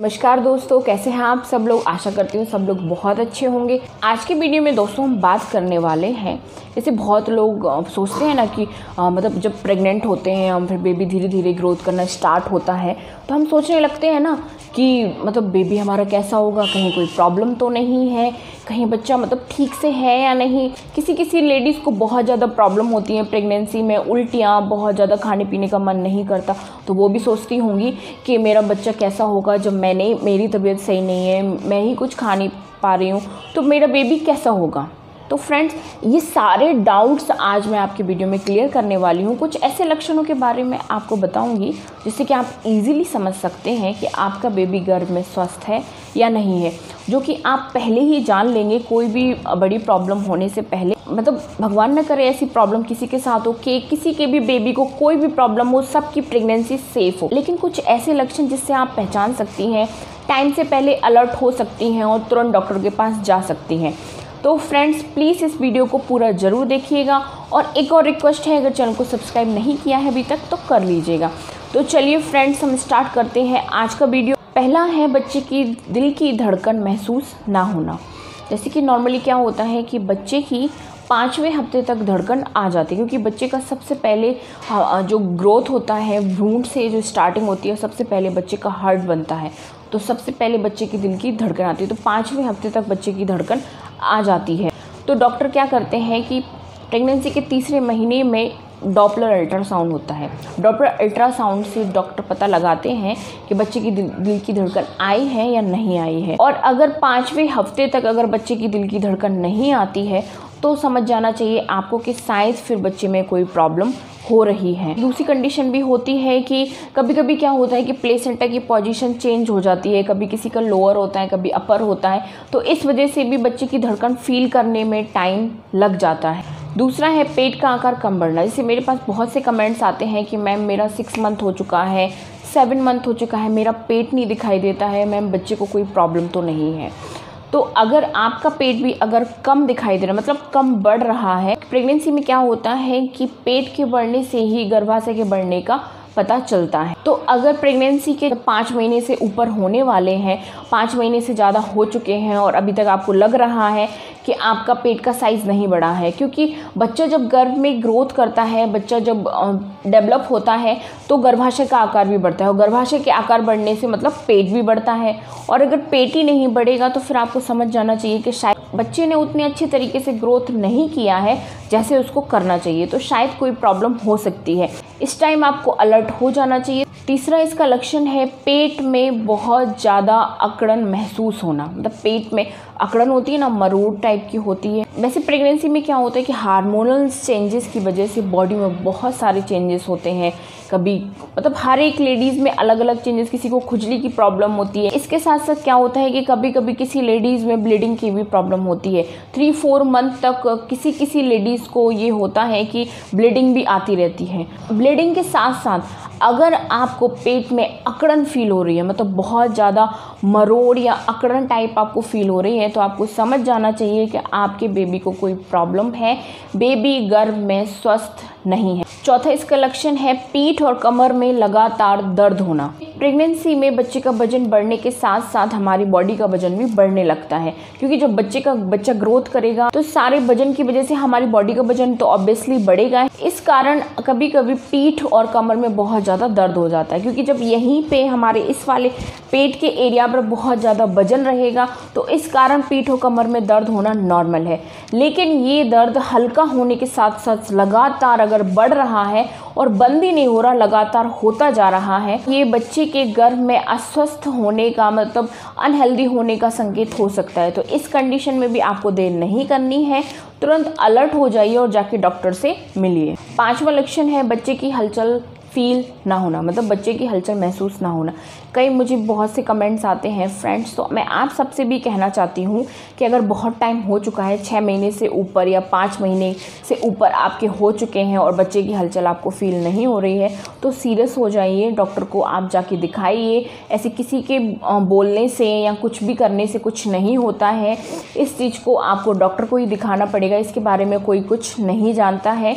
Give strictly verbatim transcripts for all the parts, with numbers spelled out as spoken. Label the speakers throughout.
Speaker 1: नमस्कार दोस्तों, कैसे हैं आप सब लोग। आशा करती हूँ सब लोग बहुत अच्छे होंगे। आज के वीडियो में दोस्तों हम बात करने वाले हैं, जैसे बहुत लोग सोचते हैं ना कि आ, मतलब जब प्रेग्नेंट होते हैं हम, फिर बेबी धीरे धीरे ग्रोथ करना स्टार्ट होता है तो हम सोचने लगते हैं ना कि मतलब बेबी हमारा कैसा होगा, कहीं कोई प्रॉब्लम तो नहीं है, कहीं बच्चा मतलब ठीक से है या नहीं। किसी किसी लेडीज़ को बहुत ज़्यादा प्रॉब्लम होती है प्रेगनेंसी में, उल्टियाँ, बहुत ज़्यादा खाने पीने का मन नहीं करता, तो वो भी सोचती होंगी कि मेरा बच्चा कैसा होगा जब मैंने मेरी तबीयत सही नहीं है, मैं ही कुछ खा नहीं पा रही हूँ, तो मेरा बेबी कैसा होगा। तो फ्रेंड्स, ये सारे डाउट्स आज मैं आपकी वीडियो में क्लियर करने वाली हूँ। कुछ ऐसे लक्षणों के बारे में आपको बताऊँगी जिससे कि आप इजीली समझ सकते हैं कि आपका बेबी गर्भ में स्वस्थ है या नहीं है, जो कि आप पहले ही जान लेंगे कोई भी बड़ी प्रॉब्लम होने से पहले। मतलब भगवान न करे ऐसी प्रॉब्लम किसी के साथ हो कि किसी के भी बेबी को कोई भी प्रॉब्लम हो, सबकी प्रेगनेंसी सेफ हो। लेकिन कुछ ऐसे लक्षण जिससे आप पहचान सकती हैं, टाइम से पहले अलर्ट हो सकती हैं और तुरंत डॉक्टर के पास जा सकती हैं। तो फ्रेंड्स, प्लीज़ इस वीडियो को पूरा ज़रूर देखिएगा। और एक और रिक्वेस्ट है, अगर चैनल को सब्सक्राइब नहीं किया है अभी तक तो कर लीजिएगा। तो चलिए फ्रेंड्स, हम स्टार्ट करते हैं आज का वीडियो। पहला है बच्चे की दिल की धड़कन महसूस ना होना। जैसे कि नॉर्मली क्या होता है कि बच्चे की पाँचवें हफ्ते तक धड़कन आ जाती है, क्योंकि बच्चे का सबसे पहले जो ग्रोथ होता है, भ्रूण से जो स्टार्टिंग होती है, सबसे पहले बच्चे का हार्ट बनता है, तो सबसे पहले बच्चे की दिल की धड़कन आती है। तो पाँचवें हफ्ते तक बच्चे की धड़कन आ जाती है। तो डॉक्टर क्या करते हैं कि प्रेगनेंसी के तीसरे महीने में डॉपलर अल्ट्रासाउंड होता है। डॉपलर अल्ट्रासाउंड से डॉक्टर पता लगाते हैं कि बच्चे की दिल, दिल की धड़कन आई है या नहीं आई है। और अगर पाँचवें हफ्ते तक अगर बच्चे की दिल की धड़कन नहीं आती है तो समझ जाना चाहिए आपको कि शायद फिर बच्चे में कोई प्रॉब्लम हो रही है। दूसरी कंडीशन भी होती है कि कभी कभी क्या होता है कि प्लेसेंटा की पोजीशन चेंज हो जाती है, कभी किसी का लोअर होता है, कभी अपर होता है, तो इस वजह से भी बच्चे की धड़कन फील करने में टाइम लग जाता है। दूसरा है पेट का आकार कम बढ़ना। जैसे मेरे पास बहुत से कमेंट्स आते हैं कि मैम मेरा सिक्स मंथ हो चुका है, सेवन मंथ हो चुका है, मेरा पेट नहीं दिखाई देता है, मैम बच्चे को कोई प्रॉब्लम तो नहीं है। तो अगर आपका पेट भी अगर कम दिखाई दे रहा है, मतलब कम बढ़ रहा है, प्रेगनेंसी में क्या होता है कि पेट के बढ़ने से ही गर्भाशय के बढ़ने का पता चलता है। तो अगर प्रेगनेंसी के पाँच महीने से ऊपर होने वाले हैं, पाँच महीने से ज़्यादा हो चुके हैं और अभी तक आपको लग रहा है कि आपका पेट का साइज़ नहीं बढ़ा है, क्योंकि बच्चा जब गर्भ में ग्रोथ करता है, बच्चा जब डेवलप होता है तो गर्भाशय का आकार भी बढ़ता है, और गर्भाशय के आकार बढ़ने से मतलब पेट भी बढ़ता है। और अगर पेट ही नहीं बढ़ेगा तो फिर आपको समझ जाना चाहिए कि शायद बच्चे ने उतने अच्छे तरीके से ग्रोथ नहीं किया है जैसे उसको करना चाहिए, तो शायद कोई प्रॉब्लम हो सकती है। इस टाइम आपको अलर्ट हो जाना चाहिए। तीसरा इसका लक्षण है पेट में बहुत ज़्यादा अकड़न महसूस होना। मतलब पेट में अकड़न होती है ना, मरोड़ टाइप की होती है। वैसे प्रेगनेंसी में क्या होता है कि हार्मोनल चेंजेस की वजह से बॉडी में बहुत सारे चेंजेस होते हैं। कभी मतलब हर एक लेडीज़ में अलग अलग चेंजेस, किसी को खुजली की प्रॉब्लम होती है। इसके साथ साथ क्या होता है कि कभी कभी किसी लेडीज़ में ब्लीडिंग की भी प्रॉब्लम होती है। थ्री फोर मंथ तक किसी किसी लेडीज़ को ये होता है कि ब्लीडिंग भी आती रहती है। ब्लीडिंग के साथ साथ अगर आपको पेट में अकड़न फील हो रही है, मतलब बहुत ज़्यादा मरोड़ या अकड़न टाइप आपको फील हो रही है, तो आपको समझ जाना चाहिए कि आपके बेबी को कोई प्रॉब्लम है, बेबी गर्भ में स्वस्थ नहीं है। चौथा इसका लक्षण है पीठ और कमर में लगातार दर्द होना। प्रेगनेंसी में बच्चे का वजन बढ़ने के साथ साथ हमारी बॉडी का वजन भी बढ़ने लगता है, क्योंकि जब बच्चे का बच्चा ग्रोथ करेगा तो सारे वजन की वजह से हमारी बॉडी का वजन तो ऑब्वियसली बढ़ेगा। इस कारण कभी कभी पीठ और कमर में बहुत ज़्यादा दर्द हो जाता है, क्योंकि जब यहीं पे हमारे इस वाले पेट के एरिया पर बहुत ज़्यादा वजन रहेगा तो इस कारण पीठ और कमर में दर्द होना नॉर्मल है। लेकिन ये दर्द हल्का होने के साथ साथ लगातार अगर बढ़ रहा है और बंद ही नहीं हो रहा, लगातार होता जा रहा है, ये बच्चे के गर्भ में अस्वस्थ होने का मतलब अनहेल्दी होने का संकेत हो सकता है। तो इस कंडीशन में भी आपको देर नहीं करनी है, तुरंत अलर्ट हो जाइए और जाके डॉक्टर से मिलिए। पांचवा लक्षण है बच्चे की हलचल फील ना होना, मतलब बच्चे की हलचल महसूस ना होना। कई मुझे बहुत से कमेंट्स आते हैं फ्रेंड्स, तो मैं आप सबसे भी कहना चाहती हूँ कि अगर बहुत टाइम हो चुका है, छः महीने से ऊपर या पाँच महीने से ऊपर आपके हो चुके हैं और बच्चे की हलचल आपको फील नहीं हो रही है, तो सीरियस हो जाइए, डॉक्टर को आप जाके दिखाइए। ऐसे किसी के बोलने से या कुछ भी करने से कुछ नहीं होता है, इस चीज़ को आपको डॉक्टर को ही दिखाना पड़ेगा, इसके बारे में कोई कुछ नहीं जानता है।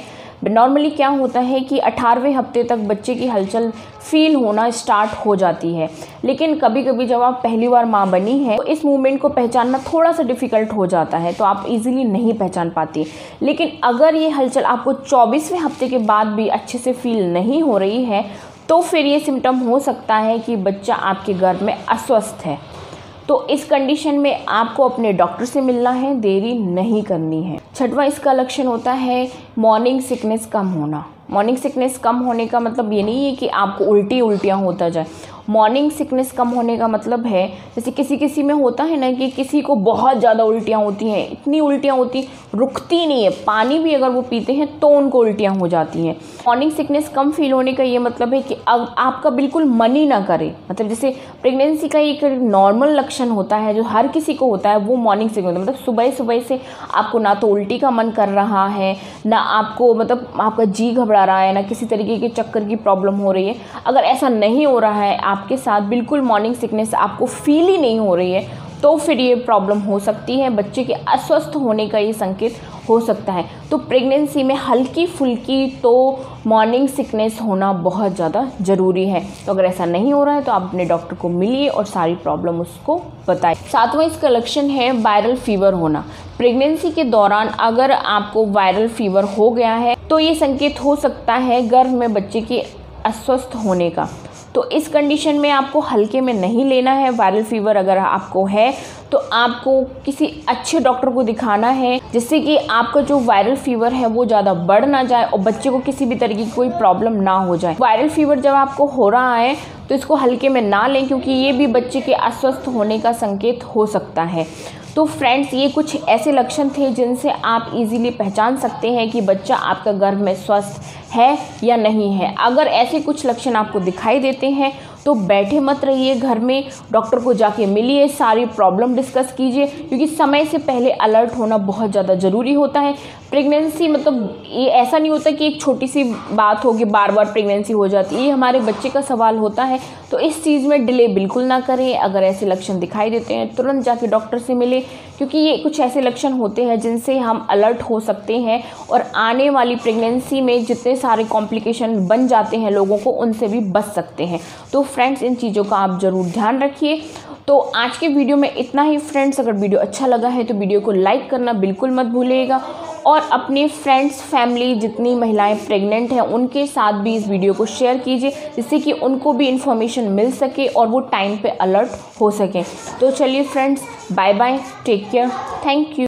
Speaker 1: नॉर्मली क्या होता है कि अठारहवें हफ्ते तक बच्चे की हलचल फील होना स्टार्ट हो जाती है, लेकिन कभी कभी जब आप पहली बार माँ बनी है तो इस मूवमेंट को पहचानना थोड़ा सा डिफ़िकल्ट हो जाता है, तो आप इजीली नहीं पहचान पाती। लेकिन अगर ये हलचल आपको चौबीसवें हफ्ते के बाद भी अच्छे से फील नहीं हो रही है तो फिर ये सिम्टम हो सकता है कि बच्चा आपके गर्भ में अस्वस्थ है। तो इस कंडीशन में आपको अपने डॉक्टर से मिलना है, देरी नहीं करनी है। छठवां इसका लक्षण होता है मॉर्निंग सिकनेस कम होना। मॉर्निंग सिकनेस कम होने का मतलब ये नहीं है कि आपको उल्टी उल्टियाँ होता जाए। मॉर्निंग सिकनेस कम होने का मतलब है जैसे किसी किसी में होता है ना कि किसी को बहुत ज़्यादा उल्टियाँ होती हैं, इतनी उल्टियाँ होती रुकती नहीं है, पानी भी अगर वो पीते हैं तो उनको उल्टियाँ हो जाती हैं। मॉर्निंग सिकनेस कम फील होने का ये मतलब है कि अब आपका बिल्कुल मन ही ना करे, मतलब जैसे प्रेगनेंसी का एक नॉर्मल लक्षण होता है जो हर किसी को होता है, वो मॉर्निंग सिकनेस मतलब सुबह सुबह से आपको ना तो उल्टी का मन कर रहा है, ना आपको मतलब आपका जी घबरा रहा है, ना किसी तरीके के चक्कर की प्रॉब्लम हो रही है। अगर ऐसा नहीं हो रहा है आपके साथ, बिल्कुल मॉर्निंग सिकनेस आपको फील ही नहीं हो रही है, तो फिर ये प्रॉब्लम हो सकती है, बच्चे के अस्वस्थ होने का ये संकेत हो सकता है। तो प्रेगनेंसी में हल्की फुल्की तो मॉर्निंग सिकनेस होना बहुत ज़्यादा ज़रूरी है। तो अगर ऐसा नहीं हो रहा है तो आप अपने डॉक्टर को मिलिए और सारी प्रॉब्लम उसको बताएं। सातवां इसका लक्षण है वायरल फीवर होना। प्रेगनेंसी के दौरान अगर आपको वायरल फीवर हो गया है तो ये संकेत हो सकता है गर्भ में बच्चे के अस्वस्थ होने का। तो इस कंडीशन में आपको हल्के में नहीं लेना है। वायरल फीवर अगर आपको है तो आपको किसी अच्छे डॉक्टर को दिखाना है, जिससे कि आपका जो वायरल फीवर है वो ज़्यादा बढ़ ना जाए और बच्चे को किसी भी तरीके की कोई प्रॉब्लम ना हो जाए। वायरल फीवर जब आपको हो रहा है तो इसको हल्के में ना लें, क्योंकि ये भी बच्चे के अस्वस्थ होने का संकेत हो सकता है। तो फ्रेंड्स, ये कुछ ऐसे लक्षण थे जिनसे आप इजीली पहचान सकते हैं कि बच्चा आपका गर्भ में स्वस्थ है या नहीं है। अगर ऐसे कुछ लक्षण आपको दिखाई देते हैं तो बैठे मत रहिए, घर में डॉक्टर को जाके मिलिए, सारी प्रॉब्लम डिस्कस कीजिए, क्योंकि समय से पहले अलर्ट होना बहुत ज़्यादा ज़रूरी होता है। प्रेगनेंसी मतलब ये ऐसा नहीं होता कि एक छोटी सी बात हो कि बार बार प्रेगनेंसी हो जाती है, ये हमारे बच्चे का सवाल होता है। तो इस चीज़ में डिले बिल्कुल ना करें। अगर ऐसे लक्षण दिखाई देते हैं तुरंत जाके डॉक्टर से मिले, क्योंकि ये कुछ ऐसे लक्षण होते हैं जिनसे हम अलर्ट हो सकते हैं और आने वाली प्रेगनेंसी में जितने सारे कॉम्प्लिकेशन बन जाते हैं लोगों को, उनसे भी बच सकते हैं। तो फ्रेंड्स, इन चीज़ों का आप ज़रूर ध्यान रखिए। तो आज के वीडियो में इतना ही फ्रेंड्स। अगर वीडियो अच्छा लगा है तो वीडियो को लाइक करना बिल्कुल मत भूलिएगा और अपने फ्रेंड्स, फैमिली, जितनी महिलाएं प्रेग्नेंट हैं उनके साथ भी इस वीडियो को शेयर कीजिए, जिससे कि उनको भी इन्फॉर्मेशन मिल सके और वो टाइम पे अलर्ट हो सकें। तो चलिए friends, bye bye, take care, thank you.